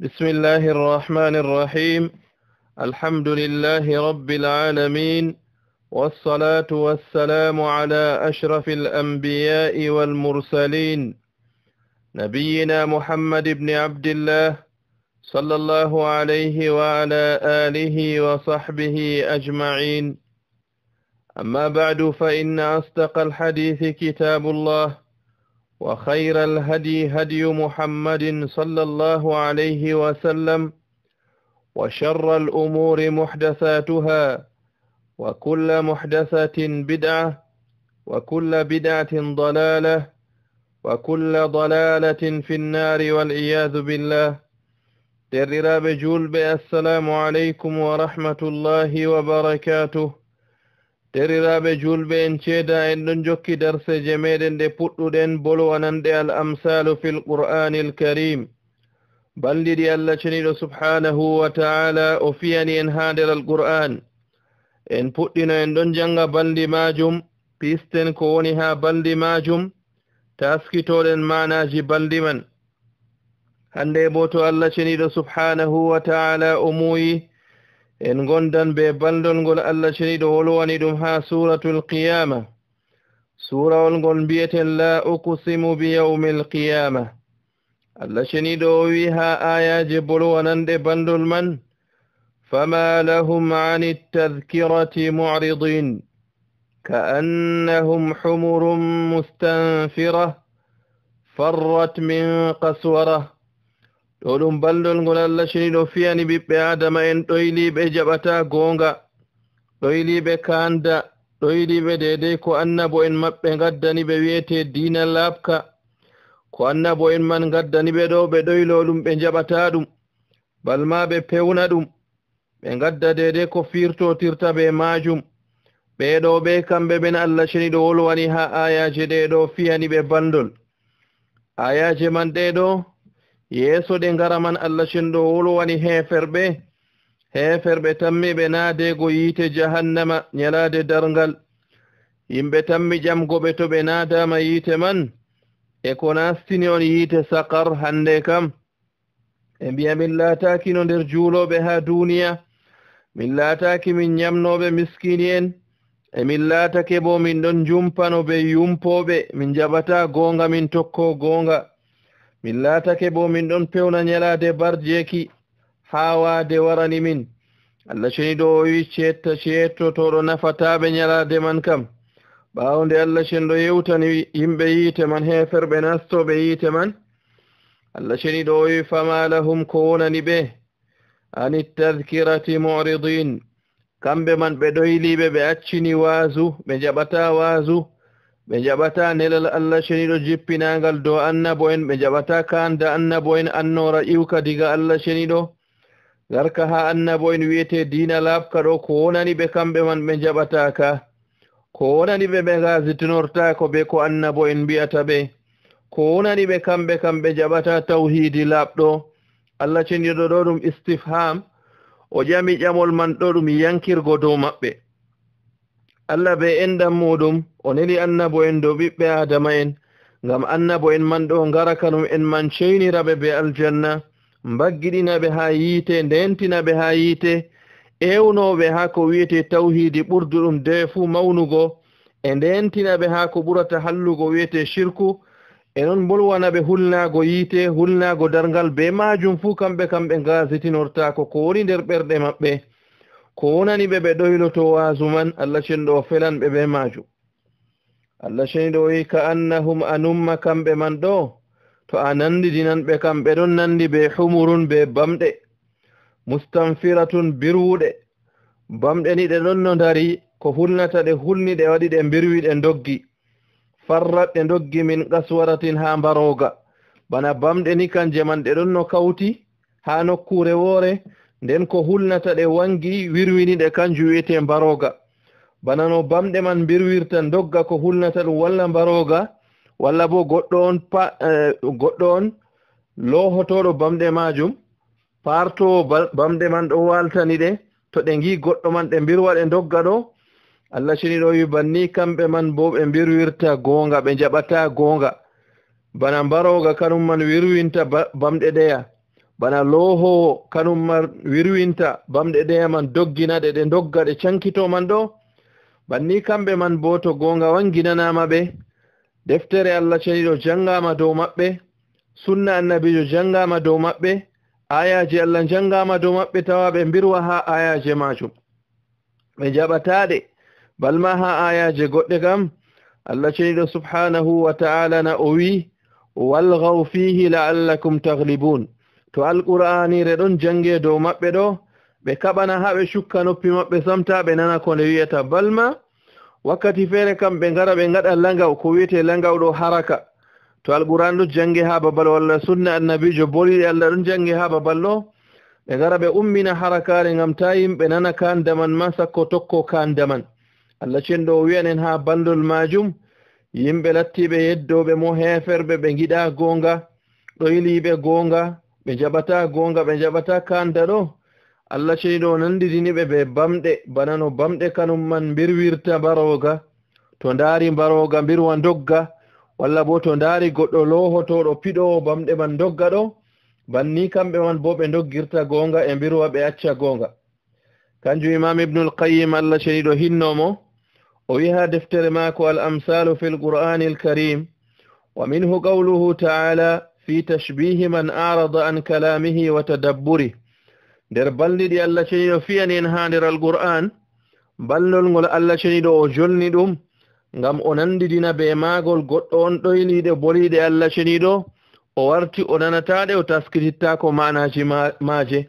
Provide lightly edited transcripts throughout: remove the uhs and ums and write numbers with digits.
بسم الله الرحمن الرحيم. الحمد لله رب العالمين، والصلاة والسلام على أشرف الأنبياء والمرسلين، نبينا محمد بن عبد الله صلى الله عليه وعلى آله وصحبه أجمعين. أما بعد، فإن أصدق الحديث كتاب الله، وخير الهدي هدي محمد صلى الله عليه وسلم، وشر الأمور محدثاتها، وكل محدثة بدعة، وكل بدعة ضلالة، وكل ضلالة في النار والعياذ بالله. درراب جولب السلام عليكم ورحمة الله وبركاته. deriraɓe julɓe en ceeda en ɗon jokki darseje meɗen ɗe puɗɗuɗen bolwanande al amsalu fil qur'anil karim. balliɗi allah ceniɗo subhanahu wa ta'ala o fiyani en ha nder al qur'an. en puɗɗino en ɗon janga baldi majum, pisten ko woni ha baldi majum, taskitoɗen manaji baldi man. hande bo to allah ceniɗo subhanahu wa ta'ala o muuyi en gondan be baldol ngol allah ceniɗo wolwani ɗum ha suratul qiyama. surawol ngol mbiyeten la uqsimu bi yawmil qiyama. allah ceniɗo o wi ha ayaje bolwanande bandol man, fama lahum ani tadhkirati mu'ridin ka'annahum humurun mustanfira farrat min qaswara. ɗo ɗum baldol ngol allah ceniɗo fiyani ɓiɓɓe adama en ɗoyliɓe jaɓata goonga, ɗoyliɓe kanda, ɗoyliɓe dedei ko annabo en maɓɓe gaddani ɓe wiyete dina labka. ko annabo en man gaddani ɓe ɗo ɓe ɗoylo ɗum ɓe jaɓata ɗum, balma ɓe pewna ɗum, ɓe gadda dedei ko firtotirta be majum. ɓeɗo ɓe kamɓe ɓen allah ceniɗo wolwani ha ayaje ɗeɗo fiyani ɓe baldol. ayaje man ɗeɗo yeeso ɗe ngara man allah cenɗo wolwani heferɓe tammiɓe naadego yiite jahannama ñalade darngal. yimɓe tammi ƴamgoɓe to ɓe naadama yiite man e ko nastini on yiite sakar. hande kam e mbiya min laataki no nder juuloɓe ha duniya, min laataki min ñamnoɓe miskini en, e min laatake bo min ɗon jumpano ɓe yumpoɓe, min jaɓata goonga, min tokko goonga. min laatake bo min ɗon pewna ñalade barjeki ha waade warani min. allah ceniɗo o wi cettotoɗo nafataɓe ñalade man kam. ɓawde allah cenɗo yewtani yimɓe yiite man, heferɓe nastoɓe yiite man, allah ceniɗo o wi fama lahum ko wonani ɓe ani tadhkirati mu'ridin. kamɓe man ɓe ɗoyliɓe, ɓe accini waasu, ɓe jaɓata waasu, ɓe jaɓata nelal allah ceniɗo jippinagal dow annabo en, ɓe jaɓata kanda annabo en annora iwka diga allah ceniɗo garka ha annabo en wiyete dina labka. ɗo ko wonani ɓe kamɓe man ɓe jaɓataka, ko wonani ɓe ɓe gasitinortako be ko annabo en mbiyata ɓe, ko wonani ɓe kamɓe kam ɓe jaɓata tawhidi labɗo. allah ceniɗo ɗo ɗum istifham, o ƴami ƴamol man ɗo ɗum yankirgo dow maɓɓe. allah be enɗam muɗum o neli annabo en dow ɓiɓɓe adama en, ngam annabo en man ɗo ngara kanum en man ceyniraɓe be aljanna, mbaggiɗinaɓe ha yiite, ndentinaɓe ha yiite, ewnoɓe ha ko wiyete tawhidi ɓurduɗum de fuu mawnugo, e ndentinaɓe ha ko ɓurata hallugo wiyete shirku, e noon bolwanaɓe hulnago yiite, hulnago darngal. be majum fuu kamɓe gasitinortako ko woni nder ɓerɗe maɓɓe, ko wonani ɓe ɓe ɗoyloto waasu man. allah cenɗo o felan ɓe be majum. allah ceniɗo wi ka annahum anumma kamɓe man ɗo to a nandidinan ɓe kam ɓe ɗon nandi be humurun, be bamɗe, mustanfiratun birwuɗe. bamɗe ni ɗe ɗon no dari, ko hulnata ɗe hulni ɗe waɗi ɗe birwi ɗe doggi. farrat ɗe doggi min qaswaratin ha mbaroga. bana bamɗe ni kanje man ɗe ɗon no kawti ha nokkure woore, nden ko hulnata ɗe wangi wirwini ɗe kanju wiyete mbaroga. bana no bamɗe man birwirta dogga ko hulnata ɗum, walla mbaroga, walla bo goɗɗo on lohotoɗo bamɗe majum, partowo bamɗe man ɗo waltani ɗe, to ɗe gi goɗɗo man ɗe birwa ɗe dogga ɗo. allah ceniɗo wi banni kamɓe man bo ɓe birwirta goonga, ɓe jaɓata goonga. bana mbaroga kanum man wirwinta bamɗe ɗeya, bana loho kanum mar wirwinta bamɗe ɗe man doggina ɗe dogga ɗe cankito man ɗo banni kamɓe man bo to gonga wanginanama ɓe deftere Allah ceniɗo jangama dow maɓɓe sunna annabijo jangama dow maɓɓe ayaji Allah jangama dow maɓɓe tawa ɓe mbirwa ha ayaje majum ɓe jaɓataɗe balma ha ayaje goɗɗe kam Allah ceniɗo subhanahu wa ta'ala na o wi walghaw fihi la'allakum taghlibun to alqur'anire ɗon jange dow maɓɓe ɗo ɓe kaɓana ha ɓe shukka noppi maɓɓe samta ɓe nana ko nde wiyata balma wakkati feere kam ɓe ngara ɓe ngaɗa langaw ko wiyete langaw ɗo haraka to alqur'an ɗo jange ha babal walla sunna annabijo boliɗe Allah ɗon jange ha babal ɗo ɓe ngara ɓe ummina harakare ngam ta yimɓe nana kandaman ma sakko tokko kandaman Allah cenɗo o wiyanen ha bandol majum yimɓe lattiɓe yeddoɓe mo heferɓe ɓe giɗa gonga ɗoyliɓe gonga ɓe jaɓata gonga ɓe jaɓata kanda ɗo Allah ceniɗo nandidiniɓe ɓe bamɗe bana no bamɗe kanum man mbirwirta mbaroga to ndaari mbaroga mbirwa dogga walla bo to ndaari goɗɗo lohotoɗo piɗowo bamɗe man dogga ɗo banni kamɓe man bo ɓe doggirta gonga e mbirwa ɓe acca gonga kanjum imam ibnul qayyim Allah ceniɗo hinnomo o wi ha deftere maako al amsalu fi lqur'ani alkarim wa minhu qawluhu ta'ala fi tashbihi man arada an kalamihi wa tadabburi nder balliɗi Allah ceniɗo fiyani en ha nder alqur'an ballol ngol Allah ceniɗo o jolni ɗum ngam o nandidina be maagol goɗɗo on ɗoyliɗe boliɗe Allah ceniɗo o warti o nanataɗe o taskitittako manaji maaje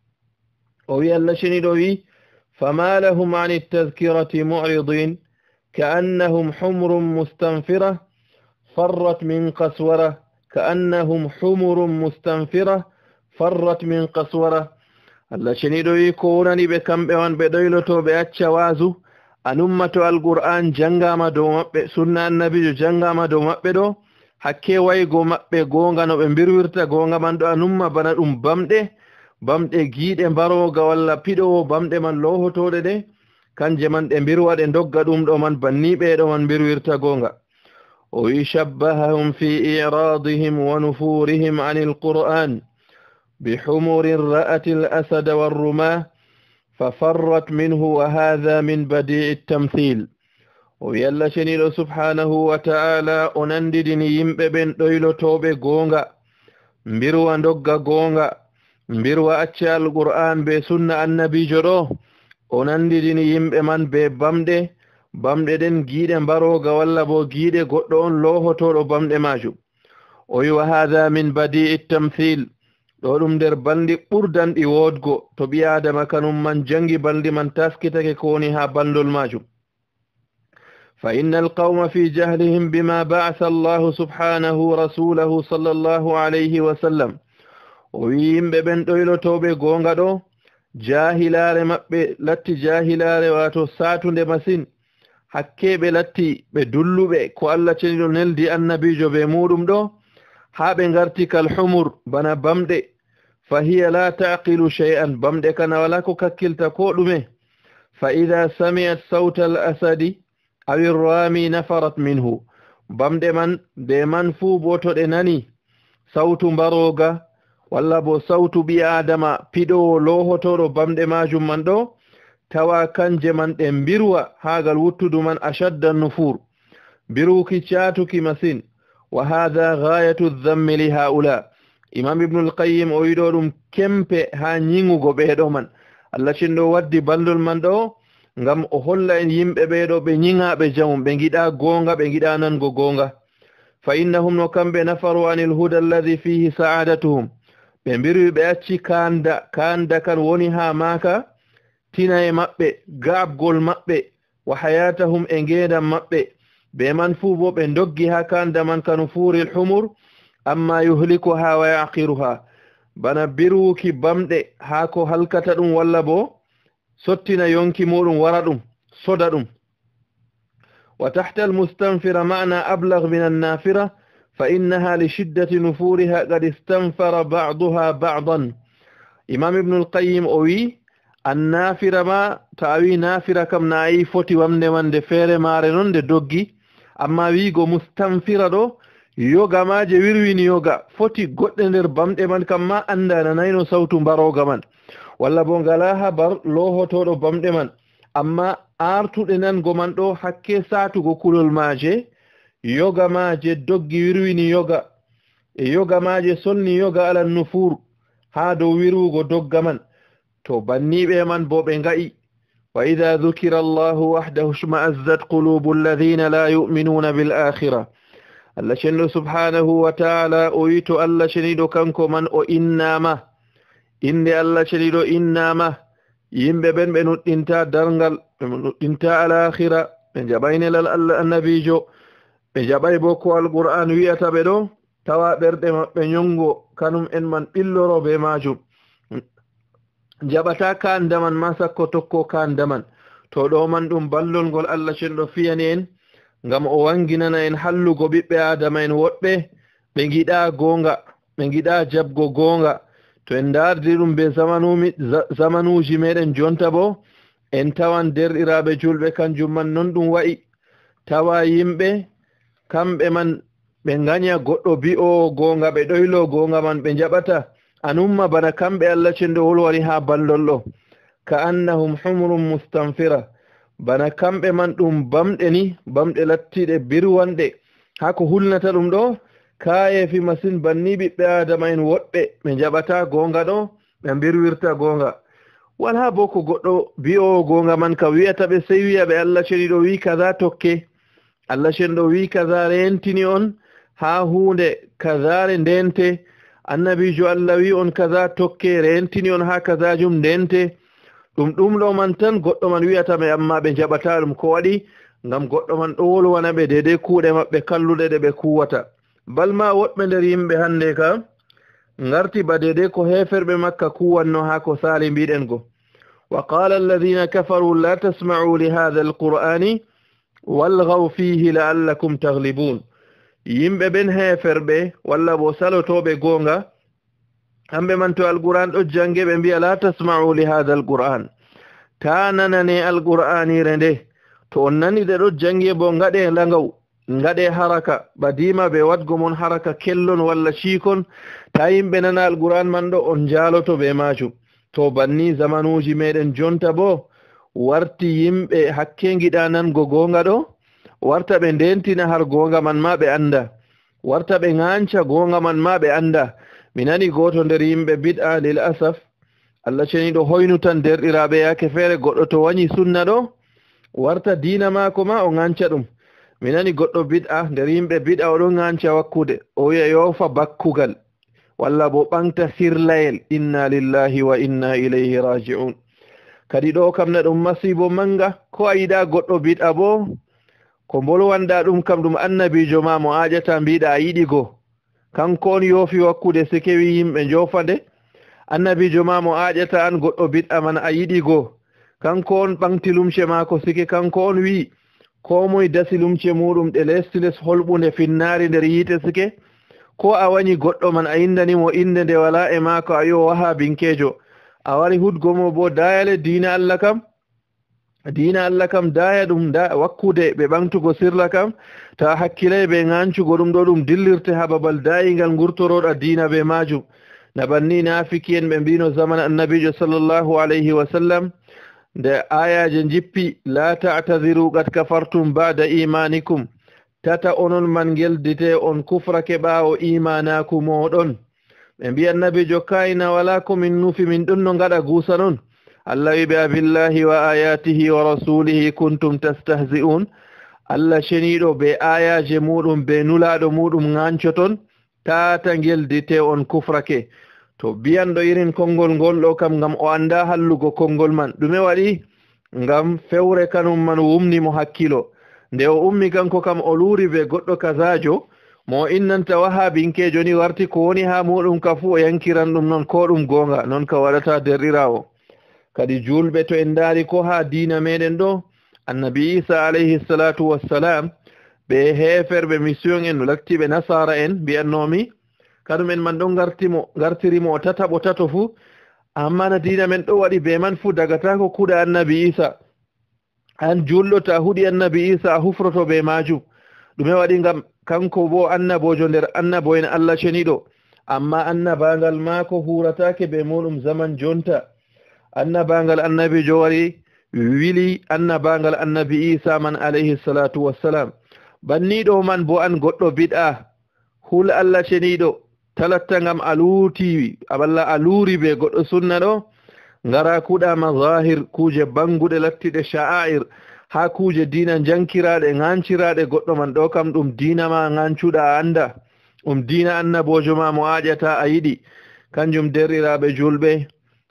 o wi Allah ceniɗo wi fama lahum ani tadhkirati mu'ridin كأنهم حمر مستنفرة فرت من قسورة كأنهم حمر مستنفرة فرت من قسورة Allah ceniɗo wi ko wonani ɓe kamɓe wan ɓe ɗoyloto ɓe acca waasu anummato alqur'an jangama dow maɓɓe sunna annabijo jangama dow maɓɓe ɗo hakke waygo maɓɓe gonga no ɓe mbirwirta gonga man ɗo anumma bana ɗum bamɗe giiɗe mbaroga walla piɗowo bamɗe man lohotoɗe ɗe kanje man ɗe mbirwa ɗe dogga ɗum ɗo man banni ɓeɗo man mbirwirta gonga o wi shabbahahum fi iradihim wa nufurihim an alqur'an بحمر رأت الأسد والرماة ففرت منه وهذا من بديع التمثيل ويلا شنيلو سبحانه وتعالى أننددني يمببن دويلو توبي غونغا مبيروا ندوغا غونغا مبيروا أتشى القرآن بسنة النبي جرو أننددني يمبمن ببامدي den giide baroga walla bo giide goddo on lohotodo bamde majum o wi wa hadha min badi'i tamthil ɗo ɗum nder bandi ɓurdanɗi woodgo to ɓi adama kanum man jangi bandi man taskitake ko woni ha bandol majum fa inna alqawma fi jahlihim bima ba'atha allahu subhanahu rasulahu sallallahu alayhi wa sallam o wi yimɓe ɓen ɗoylotoɓe gonga ɗo jahilare maɓɓe latti jahilare wato satunde masin hakke ɓe latti ɓe dulluɓe ko Allah ceniɗo neldi annabijo be muɗum ɗo ha ɓe garti kal humur bana bamɗe فهي لا تعقل شيئا بمد كان ولا ككلتا كودمه فإذا سمعت صوت الأسد أو الرامي نفرت منه بمد من بمن فو بوتو دناني صوت باروغا ولا بو صوت بي آدم بيدو لوهو تورو بمد ماجم من دو توا كنج من بيروا هاغل وتدو من أشد النفور بيروكي شاتوكي مسين وهذا غاية الذم لهؤلاء imam ibnul qayyim o wiɗo ɗum kempe ha ñingugo ɓeeɗo man Allah cinɗo waddi ballol man ɗo ngam o holla en yimɓe ɓeeɗo ɓe ñiŋaɓe jamum ɓe giɗa gonga ɓe giɗa nango gonga fa innahum no kamɓe nafaru anil huda alladi fihi sa'adatuhum ɓe mbirwi ɓe acci kanda kan woni ha maaka tina e maɓɓe gaabgol maɓɓe wa hayatahum e ngeedam maɓɓe ɓe man fuu bo ɓe doggi ha kanda man kanu fuuril humur amma yuhlikuha wa yaqiruha bana birwuki bamɗe ha ko halkata ɗum walla bo sottina yonki muɗum wara ɗum soda ɗum wa tahta almustanfira ma'na ablagh min annafira fa innaha li shiddati nufuriha qad istanfara ba'daha ba'dan imam ibn al-qayyim o wi annafira ma tawi nafira kam nayi foti wamde wande feere mare non de doggi amma wiigo mustanfira ɗo yoga maje wirwini yoga foti goɗɗe nder bamɗe man kam ma anda nanayno sautu mbaroga man walla bo ngala habar lohotoɗo bamɗe man amma artuɗe nango man ɗo hakke satugo kulol maje yoga maje doggi wirwini yoga e yoga maje sonni yoga ala nufur ha dow wirwugo dogga man to banniɓe man bo ɓe nga'i wa idha dhukira allahu wahdahu shma'azzat qulubu alladhina la yu'minuna bil akhirah Allah cenɗo subhanahu wa ta'ala o wi to Allah ceniɗo kanko man o innama inde Allah ceniɗo innama yimɓe ɓen ɓe nuɗɗinta darngal ɓe nuɗɗinta alakhira ɓe jaɓaynelal Allah annabijo ɓe jaɓay bo ko alqur'an wiyata ɓe ɗo tawa ɓerɗe maɓɓe nyongo kanum en man ɓilloro be majum jaɓata kandaman ma sakko tokko kandaman to ɗo man ɗum ballol ngol Allah cenɗo fiyani en ngam o wanginana en hallugo ɓiɓɓe adama en woɗɓe ɓe giɗa gonga ɓe giɗa jabgo gonga to en dardi ɗum be zamanuji meɗen jonta bo en tawan derɗiraɓe julɓe kanjum man non ɗum wa'i tawa yimɓe kamɓe man ɓe ganya goɗɗo bi'o gonga ɓe ɗoylo gonga man ɓe jaɓata anumma bana kamɓe Allah cenɗo wolwari ha ballol ɗo ka annahum humrum mustanfira bana kamɓe man ɗum bamɗe ni bamɗe lattiɗe birwanɗe ha ko hulnata ɗum ɗo kayefi masin banni ɓiɓɓe adama en woɗɓe ɓe jaɓata gonga ɗo ɓe birwirta gonga wala bo ko goɗɗo bi'o gonga man ka wiyata ɓe sey wiya ɓe Allah ceniɗo wi kaza tokke Allah cenɗo wi kaza rentini on ha hunde kazare ndente annabijo Allah wi on kaza tokke rentini on ha kazajum ndente ɗum ɗo man tan goɗɗo man wiyata ɓe amma ɓe jaɓata ɗum ko waɗi ngam goɗɗo man ɗo wolwana ɓe dedei kuuɗe maɓɓe kalluɗe ɗe ɓe kuwata balma woɗɓe nder yimɓe hande ka ngarti ba dedei ko heferɓe makka kuwanno ha ko sali mbiɗen go wa qala alladhina kafaru la tasma'u li hadha alqur'ani walghaw fihi la'allakum taghlibun yimɓe ɓen heferɓe walla bo salotoɓe gonga hamɓe man to alquran ɗo jange ɓe mbiya la tasma'u li hadha alquran ta nanane alqur'anire nde to on nani de ɗo jange bo ngaɗe langaw ngaɗe haraka badima ɓe wadgo mon haraka kellon walla cikon ta yimɓe nana alquran man ɗo on jaloto ɓe majum to banni zamanuji meɗen jonta bo warti yimɓe hakke giɗa nango gonga ɗo warta ɓe ndentina har gonga man ma ɓe anda warta ɓe ŋanca gonga man ma ɓe anda mi nani goto nder yimɓe bid'a lil asaf Allah ceniɗo hoynu tan derɗiraɓe yake feere goɗɗo to wañi sunna ɗo warta diina mako ma o ŋanca ɗum mi nani goɗɗo bid'a nder yimɓe bid'a oɗo ŋanca wakkude o wiya yofa bakkugal walla bo ɓangta sirlayel inna lillahi wa inna ilayhi raji'un kadi ɗo kam na ɗum masibo manga ko a yiɗa goɗɗo bid'a bo ko bolwanɗa ɗum kam ɗum annabijo ma mo aƴata mbiɗa a yiɗi go kanko on yoofi wakkude si kewi yimɓe jofande annabijo ma mo aƴata an goɗɗo bid'a man a yiɗi go kanko on ɓangti lumce mako sike kanko on wi ko moye dasi lumce muɗum ɗe lestiles holɓunde finnari nder yiite sike ko a wañi goɗɗo man a indanimo inde nde wala e mako a yo waha binkejo a wari hudgomo bo dayale diina Allah kam daya ɗum da wakkude ɓe ɓamtugo sirla kam ta hakkilay ɓe ŋancugo ɗum ɗo ɗum dillirte ha babal dayingal gurtoroɗa diina ɓe majum na banni nafiki en ɓe mbino zaman annabijo sallllahu alayhi wa sallam nde ayaje jippi la ta'tadiru qad kafartum ba'da imanikum tata onon man geldite on kufrake ɓawo imanaku moɗon ɓe mbi annabijo kayna wala komin nufi min ɗum no gaɗa gusa non Allah wi ɓe billahi wa ayatihi wa rasulihi kuntum tastahzi'un Allah ceniɗo be ayaje muɗum be nulaɗo muɗum ŋancoton tata geldite on kufrake to biyanɗo irin konngol ngol ɗo kam ngam o anda hallugo konngol man ɗume waɗi ngam fewre kanum man wumni mo hakkilo nde o ummi kanko kam o luuri be goɗɗo kazajo mo innanta waha binkejo ni warti ko woni ha muɗum ka fu o yankiran ɗum non ko ɗum gonga non ka waɗata derɗirawo kadi julɓe to en daari ko ha diina meɗen ɗo annabi isa alayhi salatu wassalam ɓe heferɓe mission en no laktiɓe nasara en mbiyannomi kaɗumen man ɗo gartirimo o tataɓo tato fuu amma na diina men ɗo waɗi be man fuu dagata ko kuɗa annabi isa an julɗo ta huɗi annabi isa a hufroto be majum ɗume waɗi ngam kanko bo annabojo nder annabo en Allah ceniɗo, amma annabangal maako huratake be muɗum zaman jonta. annabangal annabijo wari wili annabangal annabi Isa man alayhi salatu wassalam. banniɗo man bo an goɗɗo bid'a hul Allah ceniɗo talatta ngam aluti aballa aluri be goɗɗo sunna ɗo ngara kuɗama zahir kuje banguɗe lattiɗe sha'air ha kuje dina jankiraɗe nganciraɗe goɗɗo man ɗo kam ɗum dina ma ngancuɗa anda dina annabojo ma mo aƴata a yiɗi. kanjum derriraɓe julɓe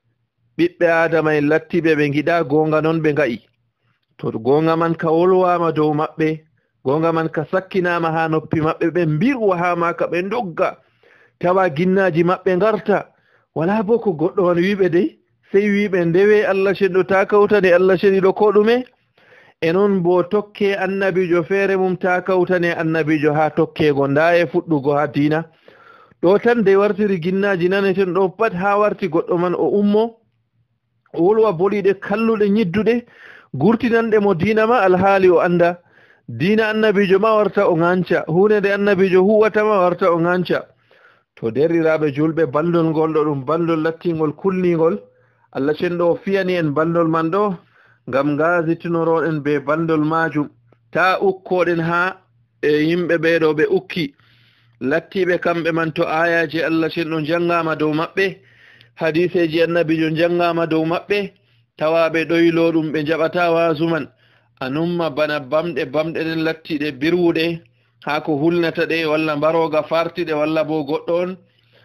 ɓiɓɓe adama en lattiɓe ɓe giɗa gonga noon ɓe nga'i. to gonga man ka wolwama dow maɓɓe, gonga man ka sakkinama ha noppi maɓɓe, ɓe mbirwa ha maka ɓe dogga tawa ginnaji maɓɓe garta. wala bo ko goɗɗo man wiɓe dey sey wiɓe ndewe Allah ceɗɗo ta kawtane Allah ceɗiɗo ko ɗume. e noon bo tokke annabijo feere mum ta kawtane annabijo ha tokkego nda e fuɗɗugo ha dina ɗo tan de wartiri ginnaji naneten ɗo pat ha warti goɗɗo man o ummo o wolwa boliɗe kalluɗe ñidduɗe gurtinanɗe mo dina ma alhaali o anda dina annabijo ma warta o ŋanca, hunde nde annabijo huwatama warta o ŋanca. to derriraɓe julɓe baldol ngol ɗo ɗum baldol lattingol kulningol. Allah cenɗo o fiyani en baldol man ɗo ngam gasittinoroɗen be baldol majum, ta ukkoɗen ha e yimɓe ɓeɗo ɓe ukki lattiɓe kamɓe man. to ayaji Allah cenɗo jangama dow maɓɓe, hadiseji annabijo jangama dow maɓɓe, tawaɓe ɗoylo ɗum ɓe jaɓata wasu man, anumma bana bamɗe ɗen lattiɗe birwuɗe ha ko hulnata ɗe walla mbaroga fartiɗe walla bo goɗɗo on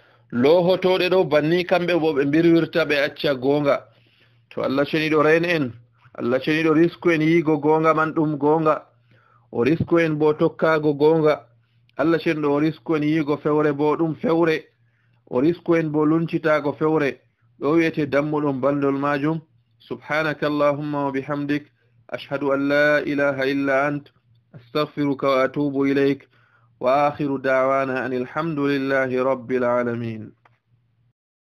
lohotoɗe ɗo banni kamɓe bo ɓe mbirwirta ɓe acca gonga. to Allah ceniɗo rena en, Allah ceniɗo risku en yigo gonga man ɗum gonga, o risku en bo tokkago gonga. Allah ceniɗo o risku en yigo fewre bo ɗum fewre, o risku en bo luncitago fewre. ɗo wiyete dammuɗum bandol majum. subhanaka allahumma wa bihamdik ashhadu an la ilaha illa ant astaghfiruka wa atubu ilayk wa akhiru da'wana anil hamdulillahi rabbil alamin.